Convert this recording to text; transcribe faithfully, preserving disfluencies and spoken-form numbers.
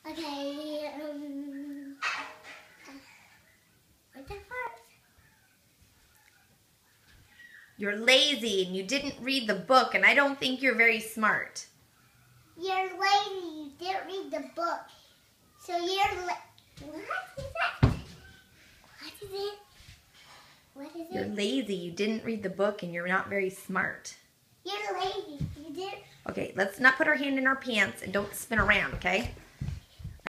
Okay, um... What the fuck? You're lazy and you didn't read the book, and I don't think you're very smart. You're lazy. You didn't read the book. So you're la- What is that? What is it? What is it? You're lazy. You didn't read the book, and you're not very smart. You're lazy. You didn't... Okay, let's not put our hand in our pants and don't spin around, okay?